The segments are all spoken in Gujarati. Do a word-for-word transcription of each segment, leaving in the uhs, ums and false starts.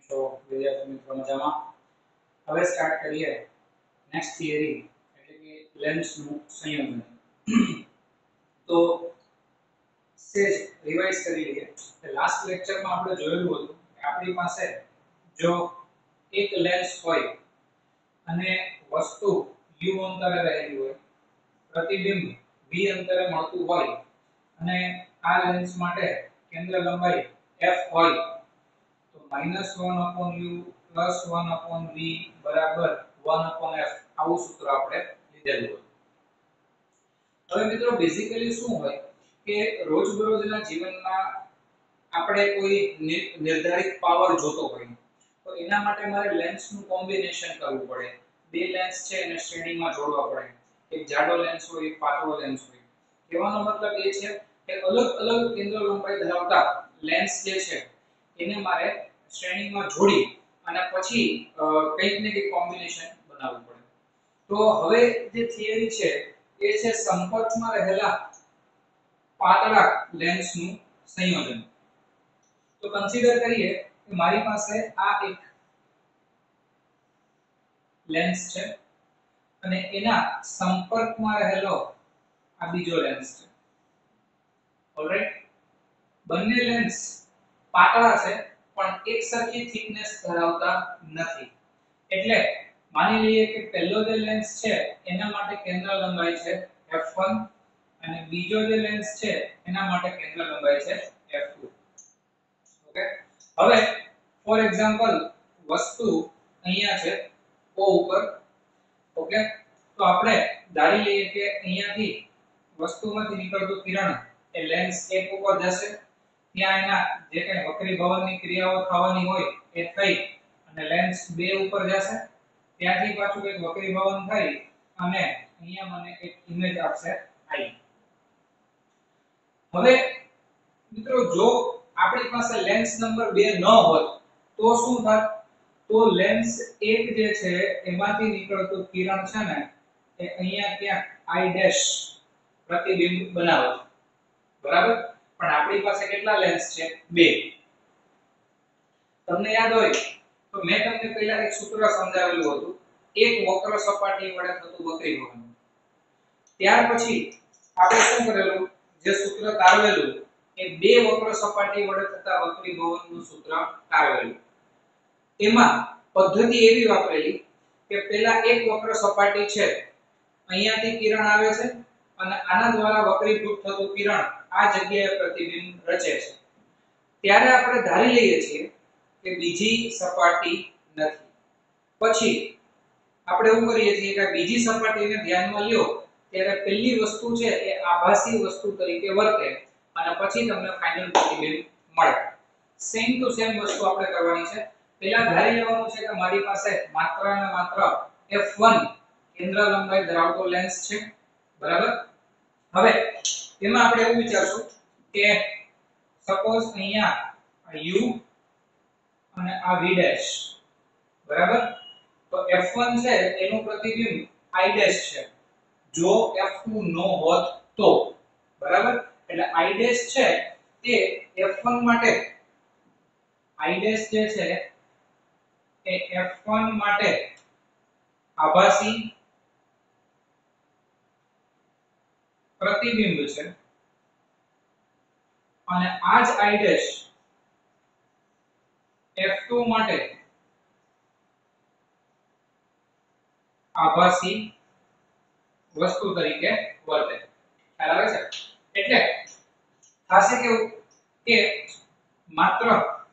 છો વિદ્યાર્થી મિત્રો મજામાં? હવે સ્ટાર્ટ કરીએ નેક્સ્ટ થિયરી એટલે કે લેન્સનું સંયોજન. તો સેજ રિવાઇઝ કરી લઈએ. લાસ્ટ લેક્ચરમાં આપણે જોયેલું હતું કે આપણી પાસે જો એક લેન્સ હોય અને વસ્તુ u અંતરે રહેલી હોય, પ્રતિબિંબ v અંતરે મળતું હોય અને આ લેન્સ માટે કેન્દ્ર લંબાઈ f હોય તો minus one upon u plus one upon v બરાબર one upon f આવું સૂત્ર આપણે લીધેલું હતું. હવે મિત્રો બેઝિકલી શું હોય કે રોજબરોજના જીવનમાં આપણે કોઈ નિર્ધારિત પાવર જોતો હોય તો એના માટે મારે લેન્સનું કોમ્બિનેશન કરવું પડે. બે લેન્સ છે એને શ્રેણીમાં જોડવા પડે. એક જાડો લેન્સ હોય, એક પાતળો લેન્સ હોય. કહેવાનો મતલબ એ છે કે અલગ અલગ કેન્દ્ર લંબાઈ ધરાવતા લેન્સ જે છે એને મારે શ્રેણીમાં જોડી અને પછી કંઈક ને કંઈક કોમ્બિનેશન બનાવવું પડે. તો હવે જે થિયરી છે એ છે સંપર્કમાં રહેલા પાતળા લેન્સનું સંયોજન. તો કન્સિડર કરીએ કે મારી પાસે આ એક લેન્સ છે અને એના સંપર્કમાં રહેલો આ બીજો લેન્સ છે. ઓલરાઈટ, બંને લેન્સ પાતળા છે પણ એક સરખી થિકનેસ ધરાવતા નથી. એટલે માની લઈએ કે પહેલો જે લેન્સ છે એના માટે કેન્દ્ર લંબાઈ છે f one અને બીજો જે લેન્સ છે એના માટે કેન્દ્ર લંબાઈ છે f two. ઓકે, હવે ફોર એક્ઝામ્પલ વસ્તુ અહીંયા છે O ઉપર. ઓકે, તો આપણે ધારી લઈએ કે અહીંયાથી વસ્તુમાંથી નીકળતું કિરણ એ લેન્સ એક ઉપર જશે, ત્યાં એના જે કંઈ વક્રીભવનની ક્રિયાઓ થવાની હોય એ થઈ અને લેન્સ બે ઉપર જશે, ત્યાંથી પાછું એક વક્રીભવન થઈ અને અહીંયા મને એક ઇમેજ આપશે I. હવે મિત્રો જો આપણી પાસે લેન્સ નંબર બે ન હોય તો શું થાય? તો લેન્સ એક જે છે એમાંથી નીકળતું કિરણ છે ને એ અહીંયા ક્યાંક I ડેશ પ્રતિબિંબ બનાવે છે. બરાબર, પણ આપણી પાસે કેટલા લેન્સ છે? બે. તમને યાદ હોય તો મેં તમને પહેલા એક સૂત્ર સમજાવેલું હતું, એક વક્ર સપાટી વડે થતું વક્રીભવન. ત્યાર પછી આપણે શું કરેલું, જે સૂત્ર તારવેલું એ બે વક્ર સપાટી વડે થતા વક્રીભવનનું સૂત્ર તારવેલું. એમાં પદ્ધતિ એવી વાપરેલી કે પહેલા એક વક્ર સપાટી છે, અહીંયાથી કિરણ આવે છે અને આના દ્વારા વક્રીભૂત થતું કિરણ આ જગ્યાએ પ્રતિબિંબ રચે છે. ત્યારે આપણે ધારી લઈએ છીએ કે બીજી સપાટી નથી. પછી આપણે એવું કરીએ છીએ કે બીજી સપાટીને ધ્યાનમાં લ્યો ત્યારે પહેલી વસ્તુ છે એ આભાસી વસ્તુ તરીકે વર્તે અને પછી તમને ફાઇનલ પ્રતિબિંબ મળે. સેમ ટુ સેમ વસ્તુ આપણે કરવાની છે. પહેલા ધારી લેવાનું છે કે મારી પાસે માત્ર અને માત્ર f one કેન્દ્ર લંબાઈ ધરાવતો લેન્સ છે. બરાબર, હવે એમાં આપણે એવું વિચારશું કે સપોઝ અહીંયા u અને આ v ડેશ. બરાબર, તો f one છે એનું પ્રતિબિંબ I ડેશ છે જો f two નો હોત તો. બરાબર, એટલે I ડેશ છે તે f one માટે I ડેશ જે છે એ f one માટે આભાસી પ્રતિબિંબ છે અને આ જ I ડેશ f two માટે આભાસી વસ્તુ તરીકે વર્તે. ખ્યાલ આવે છે? એટલે થાશે કેવું કે માત્ર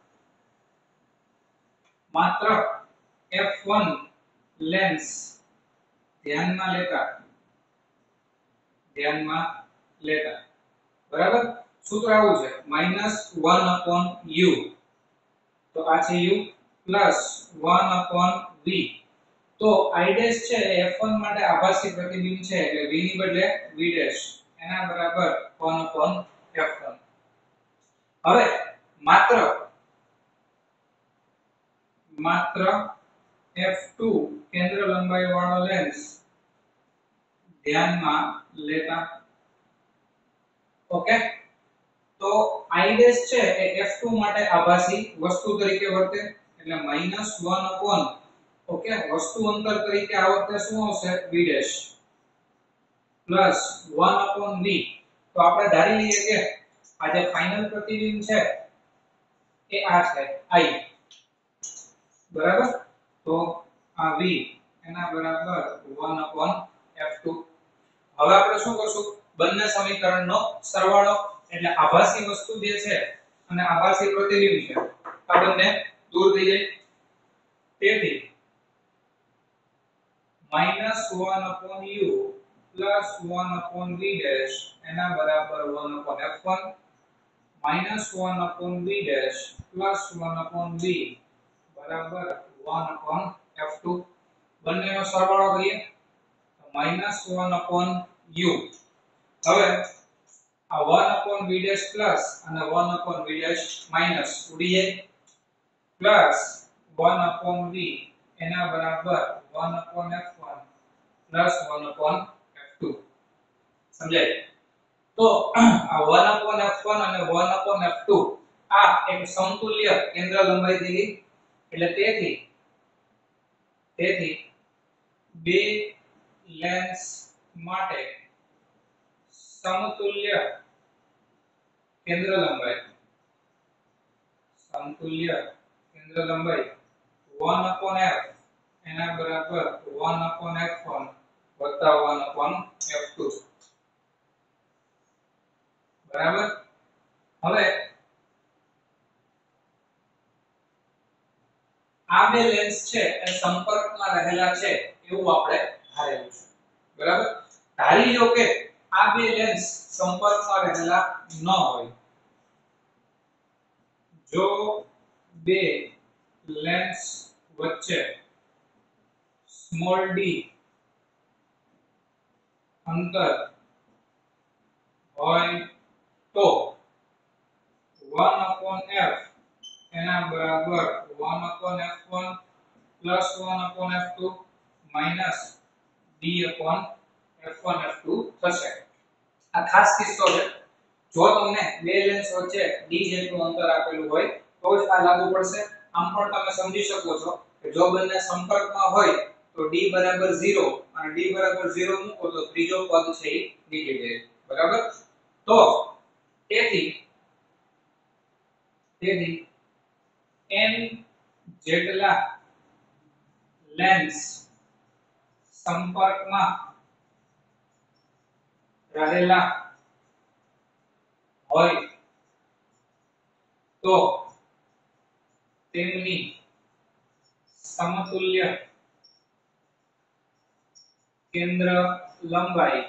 માત્ર f one લેન્સ ધ્યાનમાં લેતા ધ્યાનમાં લેતા બરાબર, સૂત્ર આવું છે minus one upon u. તો આ છે u plus one upon v. તો I ડેશ છે એ f one માટે આભાસી પ્રતિબિંબ છે એટલે v ની બદલે v ડેશ એના બરાબર one upon f one. હવે માત્ર માત્ર f two કેન્દ્ર લંબાઈ વાળો લેન્સ ધ્યાનમાં લેતા. ઓકે, તો I ડેશ છે એ f two માટે આભાસી વસ્તુ તરીકે વર્તે એટલે માઈનસ વન અપોન ઓકે વસ્તુ અંતર તરીકે આ વખતે શું આવશે v dash plus one upon v તો આપણે ધારી લઈએ કે આ જે ફાઇનલ પ્રતિબિંબ છે એ આ છે i બરાબર તો આ v એના બરાબર વન અપોન એફ ટુ હવે આપણે શું કરશું બંને સમીકરણનો સરવાળો એટલે આભાસી વસ્તુ જે છે અને આભાસી પ્રતિબિંબ છે આ બંને દૂર થઈ જાય તેથી minus one upon u plus one upon v dash એના બરાબર one upon F one minus one upon v dash plus one upon v બરાબર વન upon એફ ટુ બંનેનો સરવાળો કરીએ તો માઈનસ વન upon u હવે આ one upon v dash plus અને one upon v dash minus ઉડી જાય પ્લસ વન upon v એના બરાબર one upon F one plus one upon F two સમજાય તો આ વન upon એફ વન અને વન upon એફ ટુ આ એક સમતુલ્ય કેન્દ્ર લંબાઈ થઈ ગઈ એટલે તેથી તેથી બે લેન્સ માટે સમતુલ્ય કેન્દ્ર લંબાઈ સમતુલ્ય કેન્દ્ર લંબાઈ વન upon f એના બરાબર વન upon એફ વન વત્તા વન upon એફ ટુ બરાબર હવે આ બે લેન્સ છે એ સંપર્કમાં રહેલા છે એવું આપણે ધારેલું છે બરાબર ધારી લો કે આ બે લેન્સ સંપર્કમાં રહેલા ન હોય જો બે લેન્સ વચ્ચે સ્મોલ ડી અંતર હોય તો વન upon f એના બરાબર one upon F one plus one upon F two minus d upon F one F two થશે આ ખાસ કિસ્સો છે જો તમને બે લેન્સ વચ્ચે d જેટલું અંતર આપેલું હોય તો જ આ લાગુ પડશે આમ પણ તમે સમજી શકો છો કે જો બંને સંપર્કમાં હોય તો d બરાબર ઝીરો અને d બરાબર ઝીરો મૂકો તો ત્રીજો પદ છે એ નીકળી જાય બરાબર તો તેથી તેથી n જેટલા લેન્સ સંપર્કમાં રહેલા હોય તો તેમની સમતુલ્ય કેન્દ્ર લંબાઈ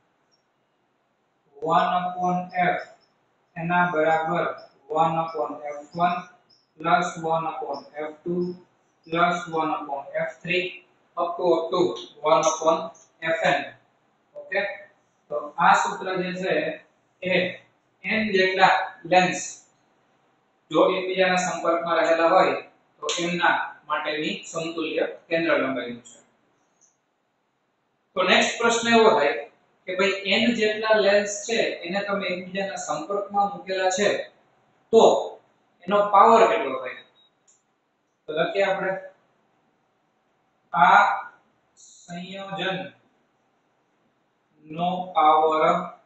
વન upon f એના બરાબર one upon F one plus one upon F two plus one upon F three up to up to વન upon એફ એન ઓકે તો આ સૂત્ર જે છે એ n જેટલા લેન્સ જો એકબીજાના સંપર્કમાં રહેલા હોય તો એમના માટેની સમતુલ્ય કેન્દ્ર લંબાઈનું છે તો નેક્સ્ટ પ્રશ્ન એવો થાય કે ભાઈ n જેટલા લેન્સ છે એને તમે એકબીજાના સંપર્કમાં મૂકેલા છે તો એનો પાવર કેટલો થાય તો લખીએ આપણે આ સંયોજન નો પાવર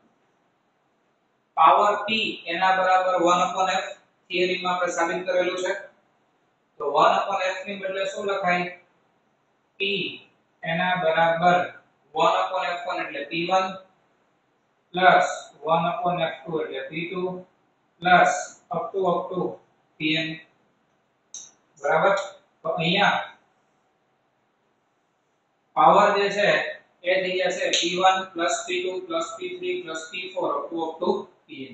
પાવર p એના બરાબર વન upon f થિયરીમાં આપણે સાબિત કરેલું છે તો વન upon f ની બદલે શું લખાય p એના બરાબર વન upon એફ વન એટલે P one plus one upon F two એટલે P two plus up to up to PN બરાબર તો અહીંયા પાવર જે છે એ થઈ જશે P one P two P three P four up to up to PN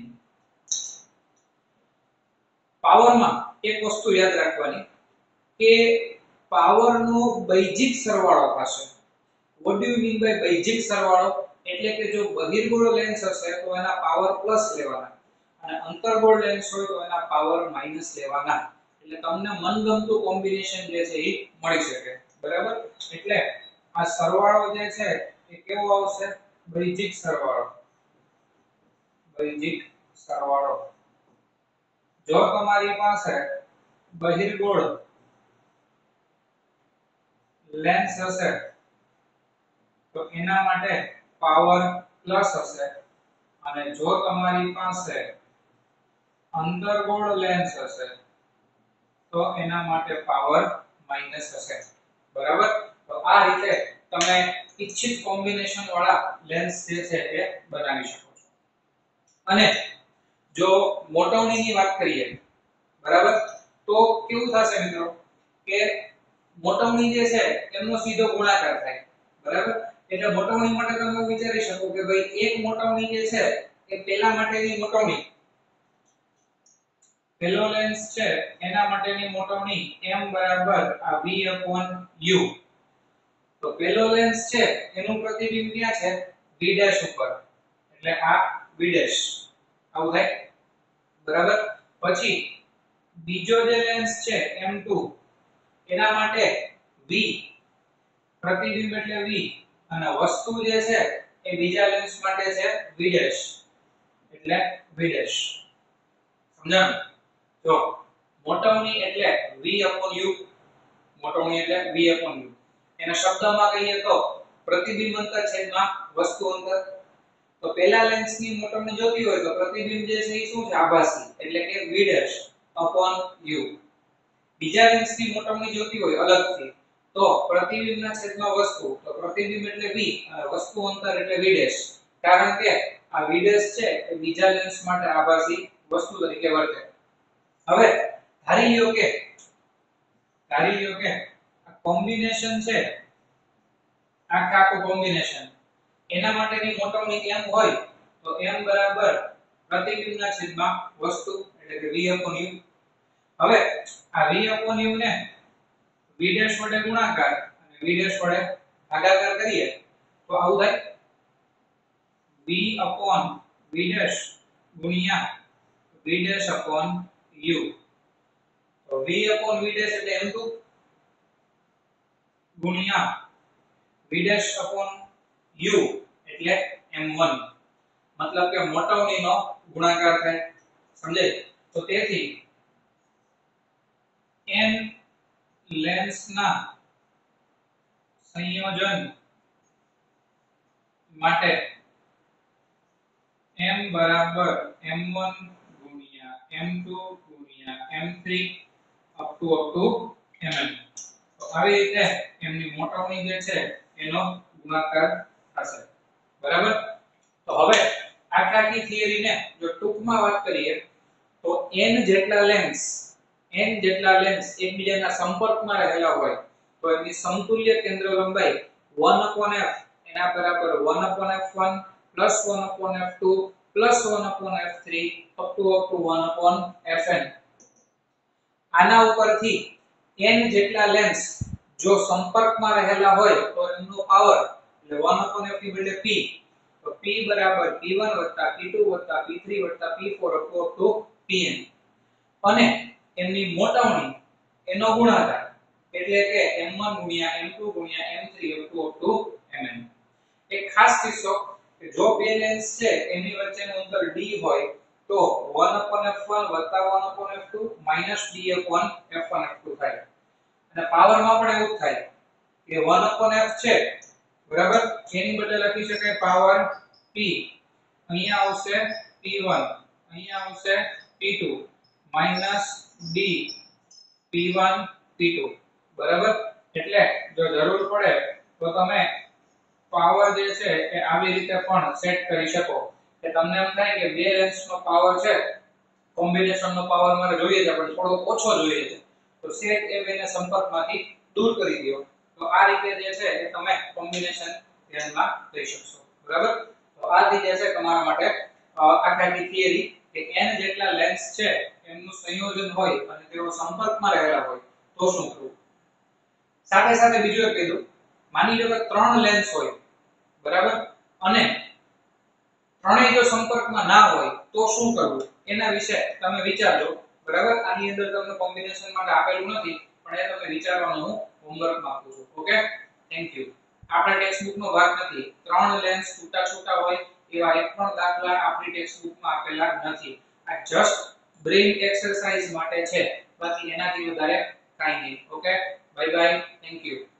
પાવરમાં એક વસ્તુ યાદ રાખવાની કે પાવરનો બૈજિક સરવાળો થશે what do you mean by બૈજિક સરવાળો એટલે કે જો બહિર્ગોળ લેન્સ હશે તો એના પાવર પ્લસ લેવાના અને અંતર્ગોળ લેન્સ હોય તો એના પાવર માઈનસ લેવાના એટલે તમને મનગમતું કોમ્બિનેશન જે છે એ મળી શકે બરાબર એટલે આ સરવાળો જે છે એ કેવો આવશે બૈજિક સરવાળો બૈજિક સરવાળો જો તમારી પાસે બહિર્ગોળ લેન્સ હશે તો એના માટે પાવર પ્લસ હશે અને જો તમારી પાસે અંતર્ગોળ લેન્સ હશે તો એના માટે પાવર માઈનસ હશે બરાબર તો આ રીતે તમે ઈચ્છિત કોમ્બિનેશન વાળા લેન્સ જે છે એ બનાવી શકો છો અને જો મોટવણીની વાત કરીએ બરાબર તો કેવું થશે મિત્રો કે મોટવણી જે છે એનો સીધો ગુણાકાર થાય બરાબર એટલે મોટવણી માટે તમે એવું વિચારી શકો કે ભાઈ એક મોટવણી જે છે એ પેલા માટેની મોટવણી પેલો લેન્સ છે એના માટેની મોટવણી m બરાબર આ v u તો પેલો લેન્સ છે એનું પ્રતિબિંબ ક્યાં છે v ડેશ ઉપર એટલે આ v ડેશ આવું થાય બરાબર પછી બીજો જે લેન્સ છે એમ ટુ એના માટે v પ્રતિબિંબ એટલે v અને વસ્તુ જે છે એ બીજા લેન્સ માટે છે v ડેશ એટલે v ડેશ સમજાણું જો મોટવણી એટલે v u મોટવણી એટલે v u એના શબ્દમાં કહીએ તો પ્રતિબિંબ અંતર છેદમાં વસ્તુ અંતર તો પહેલા લેન્સની મોટવણી જોતી હોય તો પ્રતિબિંબ જે છે એ શું છે આભાસી એટલે કે v ડેશ u બીજા લેન્સની મોટવણી જોતી હોય અલગથી તો પ્રતિબિંબના છેદમાં વસ્તુ તો પ્રતિબિંબ એટલે v અને વસ્તુ અંતર એટલે v ડેશ કારણ કે આ v ડેશ છે એ બીજા લેન્સ માટે આભાસી વસ્તુ તરીકે વર્તે હવે ધારી લ્યો કે ધારી લ્યો કે આ કોમ્બિનેશન છે આખા આખું કોમ્બિનેશન એના માટેની મોટવણી m હોય તો m બરાબર પ્રતિબિંબના છેદમાં વસ્તુ એટલે કે v u હવે આ v u ને v ડેશ વડે ગુણાકાર અને v ડેશ વડે ભાગાકાર કરીએ તો આવું થાય v v ડેશ ગુણ્યા v ડેશ u તો v v ડેશ એટલે m ટુ ગુણ્યા v ડેશ u એટલે m વન મતલબ કે મોટવણીનો ગુણાકાર થાય સમજાય તો તેથી n લેન્સના સંયોજન માટે m બરાબર m વન ગુણ્યા m ટુ ગુણ્યા m three up to up to mn તો આવી રીતે એમની મોટવણી જે છે એનો ગુણાકાર થશે બરાબર તો હવે આખી થિયરીને જો ટૂંકમાં વાત કરીએ તો n જેટલા લેન્સ n જેટલા લેન્સ એકબીજાના સંપર્કમાં રહેલા હોય તો એની સમતુલ્ય કેન્દ્ર લંબાઈ one upon f એના બરાબર one upon f one plus one upon f two plus one upon f three up to up to one upon fn આના ઉપરથી n જેટલા લેન્સ જો સંપર્કમાં રહેલા હોય તો એનો પાવર એટલે one upon f ની બદલે p તો p બરાબર p one p two p three p four up to up to pn અને એમની મોટવણી એનો ગુણાકાર એટલે કે m one ગુણ્યા m two ગુણ્યા m three up to up to mn એક ખાસ કિસ્સો કે જો બે લેન્સ છે એની વચ્ચેનું અંતર d હોય તો one upon f one one upon f two d upon f one f two થાય અને પાવરમાં પણ એવું થાય કે one upon f છે બરાબર એની બદલે લખી શકાય પાવર p અહીંયા આવશે p one અહીંયા આવશે p two d p one p two બરાબર એટલે જો જરૂર પડે તો તમે પાવર જે છે એ આવી રીતે પણ સેટ કરી શકો કે તમને એમ થાય કે બે લેન્સનો પાવર છે કોમ્બિનેશનનો પાવર મારે જોઈએ છે પણ થોડો ઓછો જોઈએ છે તો સેટ એ બેને સંપર્કમાંથી દૂર કરી દો તો આ રીતે જે છે એ તમે કોમ્બિનેશન ધ્યાનમાં લઈ શકશો બરાબર તો આ રીતે છે તમારા માટે આખાની થિયરી કે n જેટલા લેન્સ છે એમનું સંયોજન હોય અને તેઓ સંપર્કમાં રહેલા હોય તો શું કરવું સાથે સાથે બીજું એક કીધું માની લો કે ત્રણ લેન્સ હોય બરાબર અને ત્રણેય જો સંપર્કમાં ના હોય તો શું કરવું એના વિશે તમે વિચારજો બરાબર આની અંદર તમને કોમ્બિનેશન માટે આપેલું નથી પણ એ તમે વિચારવાનું હું હોમવર્ક માં આપું છું ઓકે થેન્ક યુ આપણા ટેક્સ્ટ બુક નો ભાગ નથી ત્રણ લેન્સ છૂટા છૂટા હોય એવા એક પણ દાખલા આપણી ટેક્સ્ટ બુક માં આપેલા નથી આ જસ્ટ બ્રેઇન એક્સરસાઇઝ માટે છે બાકી એનાથી વધારે કાઈ નહીં okay bye bye thank you